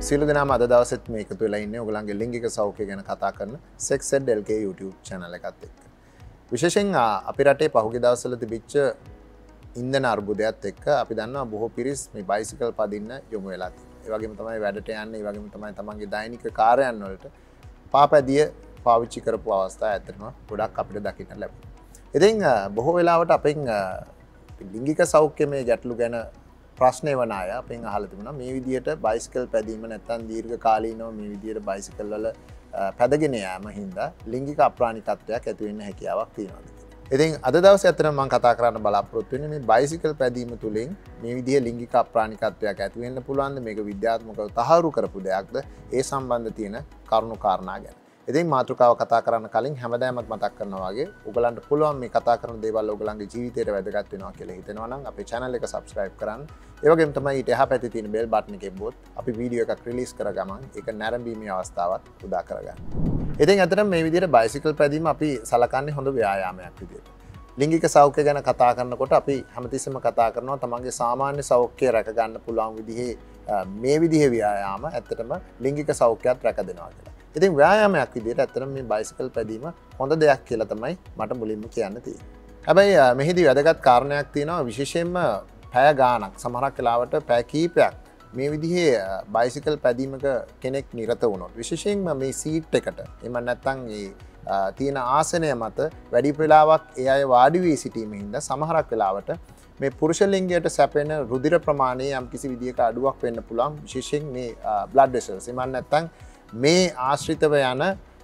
සියලු දෙනාම අද දවසෙත් මේ එකතු වෙලා ඉන්නේ ඔයගලන්ගේ ලිංගික සෞඛ්‍ය ගැන කතා කරන Sex Ed LK YouTube channel එකත් එක්ක. විශේෂයෙන් අපේ රටේ පහුගිය දවස්වල තිබිච්ච ඉන්ධන අර්බුදයත් එක්ක අපි දන්නවා බොහෝ පිරිස් මේ බයිසිකල් පදින්න යොමු වෙලා තියෙනවා. ඒ වගේම තමයි වැඩට යන්නේ, ඒ වගේම තමයි තමන්ගේ දෛනික කාර්යයන් වලට පාපැදිය පාවිච්චි කරපු අවස්ථා ඇත්තටම ගොඩක් අපිට දකින්න ලැබෙනවා. ඉතින් බොහෝ වෙලාවට අපෙන් ලිංගික සෞඛ්‍යමය ගැටලු ගැන ප්‍රශ්න වන අය අපෙන් අහලා තිබුණා මේ විදියට බයිසිකල් පැදීම නැත්නම් දීර්ඝ කාලීනව මේ විදියට බයිසිකල් වල පැදගෙන යාම හින්දා ලිංගික අප්‍රාණිකත්වයක් ඇති වෙන්න හැකියාවක් තියෙනවා. ඉතින් අද දවසේ අතරම මම කතා කරන්න බලාපොරොත්තු වෙන්නේ මේ බයිසිකල් පැදීම තුළින් මේ විදිය ලිංගික අප්‍රාණිකත්වයක් ඇති වෙන්න පුළුවන්ද, මේක විද්‍යාත්මකව තහවුරු කරපු දෙයක්ද, ඒ සම්බන්ධ තියෙන කරුණු කාරණා ගැන. ඉතින් මාතෘකාව කතා කරන්න කලින් හැමදාමත් මතක් කරනවා වගේ ඔයගලන්ට පුළුවන් මේ කතා කරන දේවල් ඔයගලන්ගේ ජීවිතයට වැදගත් වෙනවා කියලා හිතෙනවා නම් අපේ channel එක subscribe කරන්න. ඒ වගේම තමයි ඊට එහා පැත්තේ තියෙන bell button එකේ බොත් අපි වීඩියෝ එකක් release කර ගමන් ඒක නැරඹීමේ අවස්ථාවක් උදා කරගන්න. ඉතින් අතරම මේ විදිහට බයිසිකල් පැදීම අපි සලකන්නේ හොඳ ව්‍යායාමයක් විදිහට. ලිංගික සෞඛ්‍ය ගැන කතා කරනකොට අපි හැමතිස්සෙම කතා කරනවා තමන්ගේ සාමාන්‍ය සෞඛ්‍ය රැක ගන්න පුළුවන් විදිහේ මේ විදිහේ ව්‍යායාම ඇත්තටම ලිංගික සෞඛ්‍යයත් රැක දෙනවා කියලා. ඉතින් ව්‍යායාමයක් විදිහට ඇත්තටම මේ බයිසිකල් පැදීම හොඳ දෙයක් කියලා තමයි මට මුලින්ම කියන්න තියෙන්නේ. හැබැයි මෙහිදී වැදගත් කාරණයක් තියෙනවා, විශේෂයෙන්ම පැය ගාණක් සමහරක් වෙලාවට පැය කීපයක් මේ විදිහේ බයිසිකල් පැදීමක කෙනෙක් නිරත වුණොත්, විශේෂයෙන්ම මේ සීට් එකට එහෙම නැත්නම් ඒ තියෙන ආසනය මත වැඩි වෙලාවක් ඒ අය වාඩි වී සිටීමෙන් හින්දා සමහරක් වෙලාවට මේ පුරුෂ ලිංගයට සැපෙන රුධිර ප්‍රමාණය යම් කිසි විදිහක අඩුවක් වෙන්න පුළුවන්, විශේෂයෙන් මේ බ්ලඩ් වෙසල්ස් එහෙම නැත්නම් මේ ආශ්‍රිතව යන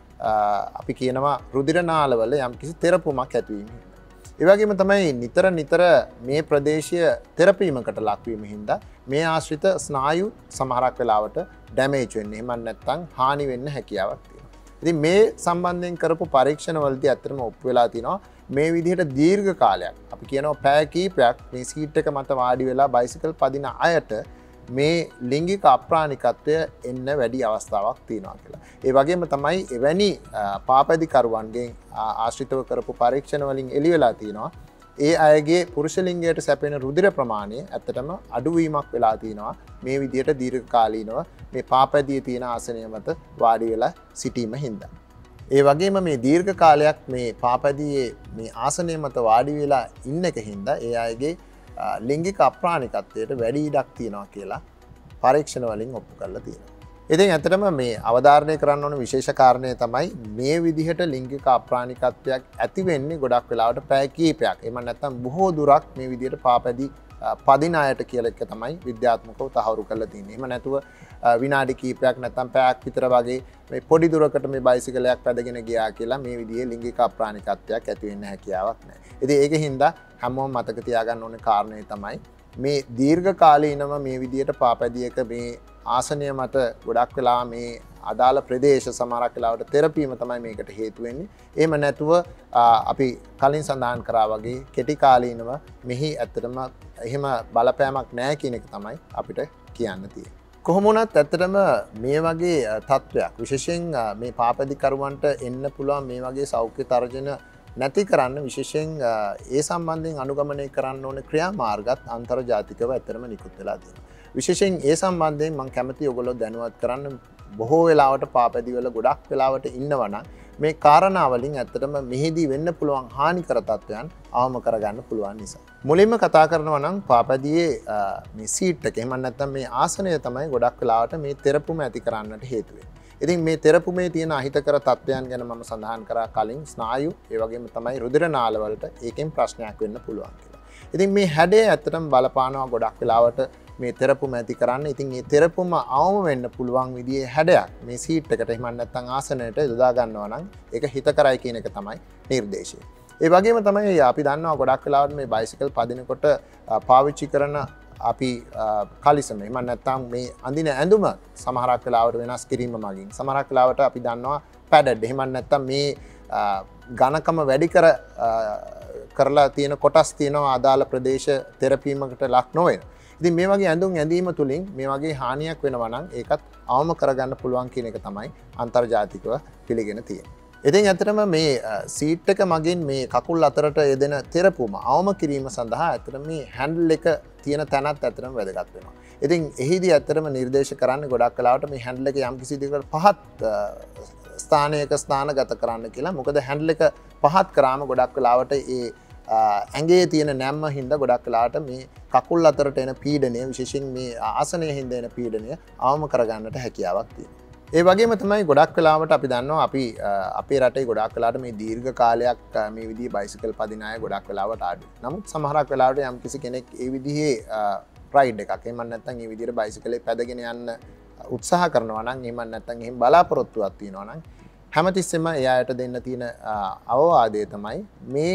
අපි කියනවා රුධිර නාලවල යම් කිසි තෙරපුමක් ඇතිවීම. ඒ වගේම තමයි නිතර මේ ප්‍රදේශය තෙරපීමකට ලක්වීම හින්දා මේ ආශ්‍රිත ස්නායු සමහරක් වෙලාවට ඩැමේජ් වෙන්න එහෙම නැත්නම් හානි වෙන්න හැකියාවක් තියෙනවා. ඉතින් මේ සම්බන්ධයෙන් කරපු පරීක්ෂණවලදී ඇත්තටම ඔප්පු වෙලා තිනවා මේ විදිහට දීර්ඝ කාලයක් අපි කියනවා පැය කීපයක් මේ සීට් එක මත වාඩි වෙලා බයිසිකල් පදින අයට මේ ලිංගික අප්‍රාණිකත්වය එන්න වැඩි අවස්ථාවක් තියෙනවා කියලා. ඒ වගේම තමයි එවැනි පාපැදිකරුවන්ගෙන් ආශ්‍රිතව කරපු පරීක්ෂණ වලින් එළි වෙලා තියෙනවා ඒ අයගේ පුරුෂ ලිංගයට සැපෙන රුධිර ප්‍රමාණය ඇත්තටම අඩුවීමක් වෙලා තියෙනවා මේ විදිහට දීර්ඝ කාලීනව මේ පාපැදියේ තියෙන ආසනය මත වාඩි වෙලා සිටීම හින්දා. ඒ වගේම මේ දීර්ඝ කාලයක් මේ පාපැදියේ මේ ආසනය මත වාඩි වෙලා ඉන්න එක හින්දා ඒ අයගේ ලිංගික අප්‍රාණිකත්වයට වැඩි ඉඩක් තියෙනවා කියලා පරීක්ෂණ වලින් ඔප්පු කරලා තියෙනවා. ඉතින් ඇත්තටම මේ අවධාරණය කරන්න ඕන විශේෂ කාරණය තමයි මේ විදිහට ලිංගික අප්‍රාණිකත්වයක් ඇති වෙන්නේ ගොඩක් වෙලාවට පැය කීපයක්. එහෙම නැත්නම් බොහෝ දුරක් මේ විදිහට පාපැදි පදින අයට කියලා එක තමයි විද්‍යාත්මකව තහවුරු කරලා තියෙන්නේ. එහෙම නැතුව විනාඩි කීපයක් නැත්නම් පැයක් විතර වගේ මේ පොඩි දුරකට මේ බයිසිකලයක් පැදගෙන ගියා කියලා මේ විදිහේ ලිංගික අප්‍රාණිකත්වයක් ඇති වෙන්න හැකියාවක් නැහැ. ඉතින් ඒකෙන් හින්දා හැමෝම මතක තියාගන්න ඕනේ කාරණේ තමයි මේ දීර්ඝ කාලීනව මේ විදිහට පාපැදියක මේ ආසනය මත ගොඩක් වෙලා මේ අදාළ ප්‍රදේශ සමහරක් වෙලාවට තෙරපීම තමයි මේකට හේතු වෙන්නේ. එහෙම නැතුව අපි කලින් සඳහන් කරා වගේ කෙටි කාලීනව මෙහි ඇත්තටම එහෙම බලපෑමක් නැහැ කියන එක තමයි අපිට කියන්න තියෙන්නේ. කොහොම වුණත් ඇත්තටම මේ වගේ තත්ත්වයක් විශේෂයෙන් මේ පාපැදිකරුවන්ට එන්න පුළුවන් මේ වගේ සෞඛ්‍ය තර්ජන නැති කරන්න විශේෂයෙන් ඒ සම්බන්ධයෙන් අනුගමනය කරන්න ඕන ක්‍රියාමාර්ගත් අන්තර්ජාතිකව ඇත්තටම නිකුත් වෙලා තියෙනවා. විශේෂයෙන් ඒ සම්බන්ධයෙන් මම කැමතියි ඔයගොල්ලෝ දැනුවත් කරන්න. බොහෝ වෙලාවට පාපැදිවල ගොඩක් වෙලාවට ඉන්නවනම් මේ කාරණා වලින් ඇත්තටම මෙහිදී වෙන්න පුළුවන් හානිකර තත්ත්වයන් අවම කරගන්න පුළුවන් නිසා. මුලින්ම කතා කරනවා නම් පාපැදියේ මේ සීට් එක එහෙම නැත්නම් මේ ආසනය තමයි ගොඩක් වෙලාවට මේ තෙරපුම ඇති කරන්නට හේතු වෙන්නේ. ඉතින් මේ තෙරපුමේ තියෙන අහිතකර තත්ත්වයන් ගැන මම සඳහන් කරා කලින්, ස්නායු ඒ වගේම තමයි රුධිර නාලවලට ඒකෙන් ප්‍රශ්නයක් වෙන්න පුළුවන් කියලා. ඉතින් මේ හැඩය ඇත්තටම බලපානවා ගොඩක් වෙලාවට මේ තෙරපුම ඇති කරන්න. ඉතින් මේ තෙරපුම අවම වෙන්න පුළුවන් විදිහේ හැඩයක් මේ සීට් එකට එහෙම නැත්නම් ආසනයට යොදා ගන්නවා නම් ඒක හිතකරයි කියන එක තමයි නිර්දේශය. ඒ වගේම තමයි අපි දන්නවා ගොඩක් වෙලාවට මේ බයිසිකල් පදිනකොට පාවිච්චි කරන අපි කලිසම එහෙම නැත්නම් මේ අඳින ඇඳුම සමහරක් වෙලාවට වෙනස් කිරීම මගින් සමහරක් වෙලාවට අපි දන්නවා පැඩඩ් එහෙම නැත්නම් මේ ඝනකම වැඩි කරලා තියෙන කොටස් තියෙනවා අදාළ ප්‍රදේශ තෙරපීමකට ලක් නොවන. ඉතින් මේ වගේ ඇඳුම් ඇඳීම තුලින් මේ වගේ හානියක් වෙනවා නම් ඒකත් අවම කරගන්න පුළුවන් කියන එක තමයි අන්තර්ජාතිකව පිළිගෙන තියෙන්නේ. ඉතින් ඇත්තටම මේ සීට් එක මගින් මේ කකුල් අතරට යෙදෙන තෙරපුම අවම කිරීම සඳහා ඇත්තට මේ හැන්ඩල් එක තියෙන තැනත් ඇත්තටම වැදගත් වෙනවා. ඉතින් එහිදී ඇත්තටම නිර්දේශ කරන්නේ ගොඩක් වෙලාවට මේ හැන්ඩල් එක යම් කිසි දෙයකට පහත් ස්ථානයක ස්ථානගත කරන්න කියලා. මොකද හැන්ඩල් එක පහත් කරාම ගොඩක් වෙලාවට ඒ ඇඟේ තියෙන නැම්ම හින්දා ගොඩක් වෙලාවට මේ කකුල් අතරට එන පීඩනය විශේෂයෙන් මේ ආසනයේ හින්දා එන පීඩනය අවම කරගන්නට හැකියාවක් තියෙනවා. ඒ වගේම තමයි ගොඩක් වෙලාවට අපි දන්නවා අපි අපේ රටේ ගොඩක් වෙලාවට මේ දීර්ඝ කාලයක් මේ විදිහේ බයිසිකල් පදින අය ගොඩක් වෙලාවට අඩුයි. නමුත් සමහරක් වෙලාවට යම් කිසි කෙනෙක් ඒ විදිහේ රයිඩ් එකක් එහෙම නැත්නම් මේ විදිහට බයිසිකලේ පැදගෙන යන්න උත්සාහ කරනවා නම් එහෙම නැත්නම් එහෙම බලාපොරොත්තුවක් තියෙනවා නම් හැමතිස්සෙම එයාට දෙන්න තියෙන අවවාදය තමයි මේ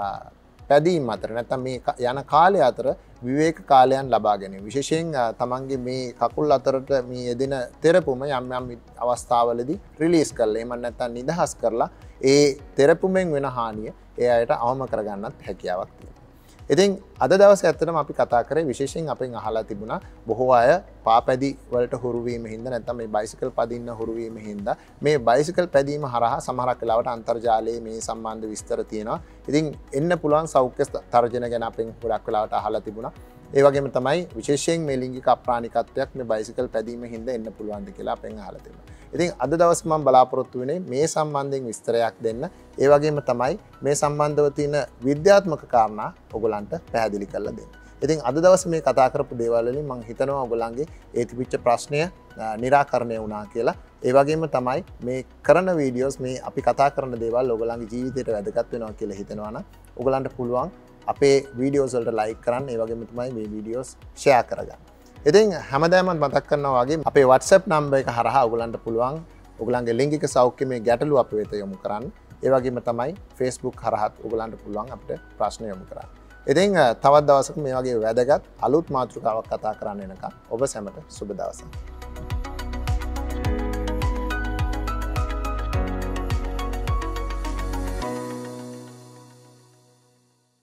පැදීම් අතර නැත්නම් මේ යන කාලය අතර විවේක කාලයන් ලබා ගැනීම. විශේෂයෙන් තමන්ගේ මේ කකුල් අතරට මේ යෙදෙන තෙරපුම යම් යම් අවස්ථාවලදී රිලීස් කරලා එහෙම නැත්නම් නිදහස් කරලා ඒ තෙරපුමෙන් වෙන හානිය ඒ අයට අවම කරගන්නත් හැකියාවක් තියෙනවා. ඉතින් අද දවසේ ඇත්තටම අපි කතා කරේ විශේෂයෙන් අපෙන් අහලා තිබුණා බොහෝ අය පාපැදි වලට හුරු වීම හින්දා නැත්නම් මේ බයිසිකල් පදින්න හුරු වීම හින්දා මේ බයිසිකල් පැදීම හරහා සමහරක් වෙලාවට අන්තර්ජාලයේ මේ සම්බන්ධ විස්තර තියෙනවා. ඉතින් එන්න පුළුවන් සෞඛ්‍ය තර්ජන ගැන අපෙන් ගොඩක් වෙලාවට අහලා තිබුණා. ඒ වගේම තමයි විශේෂයෙන් මේ ලිංගික අප්‍රාණිකත්වයක් මේ බයිසිකල් පැදීම හින්දා එන්න පුළුවන්ද කියලා අපෙන් අහලා තිබුණා. ඉතින් අද දවස් මම බලාපොරොත්තු වෙන්නේ මේ සම්බන්ධයෙන් විස්තරයක් දෙන්න. ඒ වගේම තමයි මේ සම්බන්ධව තියෙන විද්‍යාත්මක කාරණා ඔයගලන්ට පැහැදිලි කරලා දෙන්න. ඉතින් අද දවසේ මේ කතා කරපු දේවල් වලින් මම හිතනවා ඔයගලන්ගේ ඒ තිබිච්ච ප්‍රශ්නය निराකරණය වුණා කියලා. ඒ වගේම තමයි මේ කරන වීඩියෝස් මේ අපි කතා කරන දේවල් ඔයගලන්ගේ ජීවිතයට වැදගත් වෙනවා කියලා හිතනවා නම් ඔයගලන්ට පුළුවන් අපේ වීඩියෝස් වලට ලයික් කරන්න. ඒ වගේම තමයි මේ වීඩියෝස් ෂෙයා කරගන්න. ඉතින් හැමදාම මතක් කරනවා වගේ අපේ WhatsApp නම්බර් එක හරහා ඔයගලන්ට පුළුවන් ඔයගලන්ගේ ලිංගික සෞඛ්‍යමය ගැටලු අප වෙත යොමු කරන්න. ඒ වගේම තමයි Facebook හරහාත් ඔයගලන්ට පුළුවන් අපිට ප්‍රශ්න යොමු කරන්න. ඉතින් තවත් දවසක මේ වගේ වැදගත් අලුත් මාතෘකාවක් කතා කරන්න එනකම් ඔබ සැමට සුබ දවසක්.